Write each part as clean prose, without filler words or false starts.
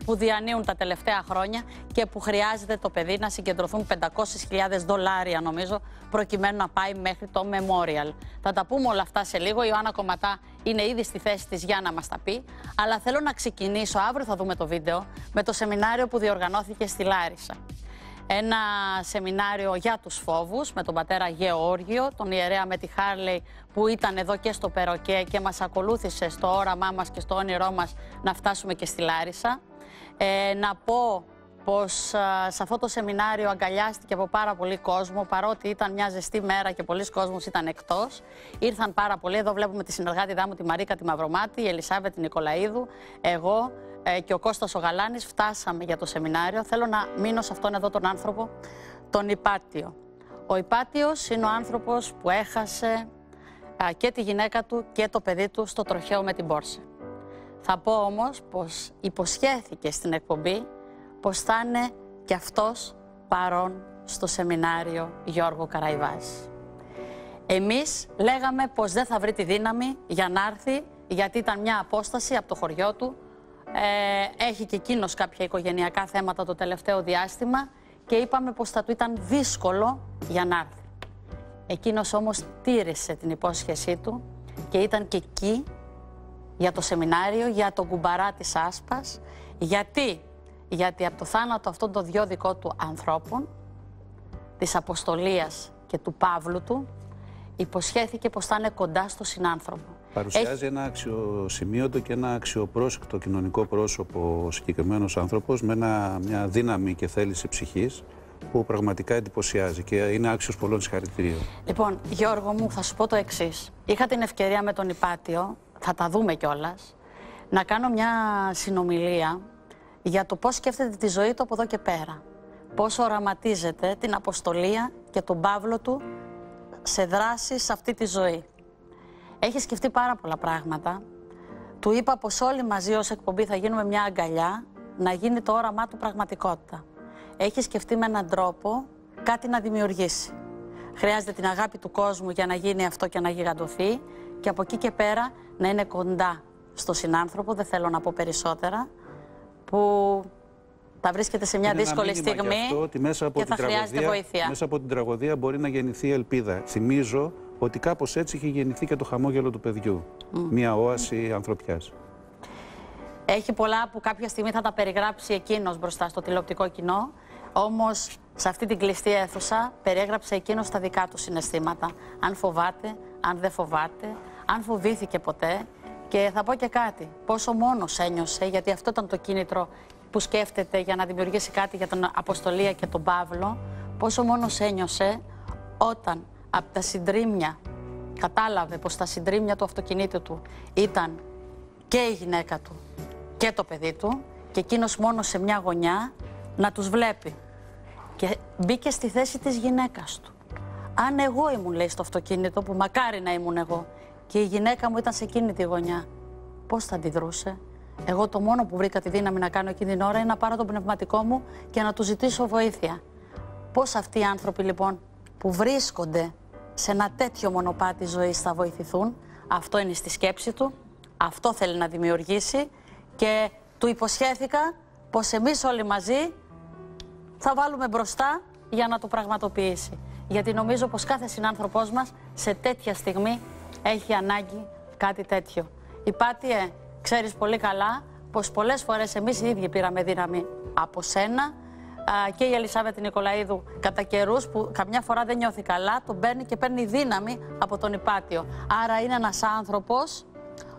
που διανύουν τα τελευταία χρόνια και που χρειάζεται το παιδί να συγκεντρωθούν $500.000 νομίζω προκειμένου να πάει μέχρι το Memorial. Θα τα πούμε όλα αυτά σε λίγο. Η Ιωάννα Κομματά είναι ήδη στη θέση της για να μας τα πει. Αλλά θέλω να ξεκινήσω, αύριο θα δούμε το βίντεο, με το σεμινάριο που διοργανώθηκε στη Λάρισα. Ένα σεμινάριο για τους φόβους με τον πατέρα Γεώργιο, τον ιερέα με τη Χάρλεϊ που ήταν εδώ και στο Περοκέ και μας ακολούθησε στο όραμά μας και στο όνειρό μας να φτάσουμε και στη Λάρισα. Να πω πως σε αυτό το σεμινάριο αγκαλιάστηκε από πάρα πολύ κόσμο, παρότι ήταν μια ζεστή μέρα και πολλοί κόσμος ήταν εκτός. Ήρθαν πάρα πολλοί, εδώ βλέπουμε τη συνεργάτηδά μου τη Μαρίκα τη Μαυρομάτη, η Ελισάβετ Νικολαίδου, εγώ και ο Κώστας ο Γαλάνης φτάσαμε για το σεμινάριο. Θέλω να μείνω σε αυτόν εδώ τον άνθρωπο, τον Υπάτιο. Ο Υπάτιος είναι ο άνθρωπος που έχασε και τη γυναίκα του και το παιδί του στο τροχαίο με την Πόρσε. Θα πω όμως πως υποσχέθηκε στην εκπομπή πως θα είναι και αυτός παρόν στο σεμινάριο Γιώργο Καραϊβάζη. Εμείς λέγαμε πως δεν θα βρει τη δύναμη για να έρθει, γιατί ήταν μια απόσταση από το χωριό του. Έχει και εκείνος κάποια οικογενειακά θέματα το τελευταίο διάστημα και είπαμε πως θα του ήταν δύσκολο για να έρθει. Εκείνος όμως τήρησε την υπόσχεσή του και ήταν και εκεί για το σεμινάριο, για τον κουμπαρά της Άσπας. Γιατί από το θάνατο αυτών των δυο δικών του ανθρώπων, της Αποστολίας και του Παύλου του, υποσχέθηκε πως θα είναι κοντά στο συνάνθρωπο. Παρουσιάζει ένα αξιοσημείωτο και ένα αξιοπρόσεκτο κοινωνικό πρόσωπο ο συγκεκριμένος άνθρωπος με μια δύναμη και θέληση ψυχής που πραγματικά εντυπωσιάζει και είναι άξιος πολλών συγχαρητηρίων. Λοιπόν, Γιώργο μου, θα σου πω το εξής. Είχα την ευκαιρία με τον Υπάτιο, θα τα δούμε κιόλας, να κάνω μια συνομιλία για το πώς σκέφτεται τη ζωή του από εδώ και πέρα. Πώς οραματίζεται την Αποστολία και τον Παύλο του σε δράσεις σε αυτή τη ζωή. Έχει σκεφτεί πάρα πολλά πράγματα. Του είπα πως όλοι μαζί ως εκπομπή θα γίνουμε μια αγκαλιά να γίνει το όραμά του πραγματικότητα. Έχει σκεφτεί με έναν τρόπο κάτι να δημιουργήσει. Χρειάζεται την αγάπη του κόσμου για να γίνει αυτό και να γιγαντωθεί και από εκεί και πέρα να είναι κοντά στο συνάνθρωπο, δεν θέλω να πω περισσότερα, που θα βρίσκεται σε μια δύσκολη στιγμή και θα χρειάζεται βοήθεια. Μέσα από την τραγωδία μπορεί να γεννηθεί ελπίδα. Θυμίζω ότι κάπως έτσι είχε γεννηθεί και το χαμόγελο του παιδιού. Μια όαση ανθρωπιάς. Έχει πολλά που κάποια στιγμή θα τα περιγράψει εκείνος μπροστά στο τηλεοπτικό κοινό. Όμως σε αυτή την κλειστή αίθουσα περιέγραψε εκείνος τα δικά του συναισθήματα. Αν φοβάται, αν δεν φοβάται, αν φοβήθηκε ποτέ. Και θα πω και κάτι, πόσο μόνος ένιωσε, γιατί αυτό ήταν το κίνητρο που σκέφτεται για να δημιουργήσει κάτι για τον Αποστολία και τον Παύλο. Πόσο μόνος ένιωσε όταν από τα συντρίμμια κατάλαβε πως τα συντρίμμια του αυτοκινήτου του ήταν και η γυναίκα του και το παιδί του και εκείνος μόνος σε μια γωνιά να τους βλέπει. Και μπήκε στη θέση της γυναίκας του. Αν εγώ ήμουν, λέει, στο αυτοκίνητο, που μακάρι να ήμουν εγώ, και η γυναίκα μου ήταν σε εκείνη τη γωνιά, πώς θα αντιδρούσε? Εγώ το μόνο που βρήκα τη δύναμη να κάνω εκείνη την ώρα είναι να πάρω το πνευματικό μου και να του ζητήσω βοήθεια. Πώς αυτοί οι άνθρωποι λοιπόν που βρίσκονται σε ένα τέτοιο μονοπάτι ζωής θα βοηθηθούν? Αυτό είναι στη σκέψη του, αυτό θέλει να δημιουργήσει και του υποσχέθηκα πως εμείς όλοι μαζί θα βάλουμε μπροστά για να το πραγματοποιήσει. Γιατί νομίζω πως κάθε συνάνθρωπός μας σε τέτοια στιγμή έχει ανάγκη κάτι τέτοιο. Υπάτιε, ξέρεις πολύ καλά πως πολλές φορές εμείς οι ίδιοι πήραμε δύναμη από σένα και η Ελισάβετ Νικολαίδου κατά καιρούς που καμιά φορά δεν νιώθει καλά, τον παίρνει και παίρνει δύναμη από τον Υπάτιο. Άρα είναι ένας άνθρωπος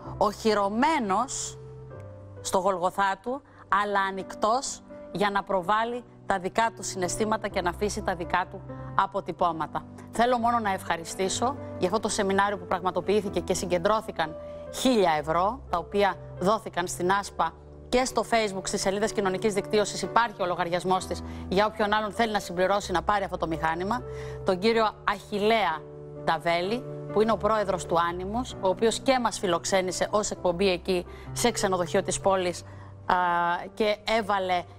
οχυρωμένος στο Γολγοθά του, αλλά ανοιχτός για να προβάλλει τα δικά του συναισθήματα και να αφήσει τα δικά του αποτυπώματα. Θέλω μόνο να ευχαριστήσω για αυτό το σεμινάριο που πραγματοποιήθηκε και συγκεντρώθηκαν 1.000 ευρώ, τα οποία δόθηκαν στην Άσπα και στο Facebook, στις σελίδες κοινωνικής δικτύωσης υπάρχει ο λογαριασμός της για όποιον άλλον θέλει να συμπληρώσει να πάρει αυτό το μηχάνημα. Τον κύριο Αχιλλέα Νταβέλη, που είναι ο πρόεδρος του Άνιμος, ο οποίος και μας φιλοξένησε ως εκπομπή εκεί σε ξενοδοχείο της πόλης και έβαλε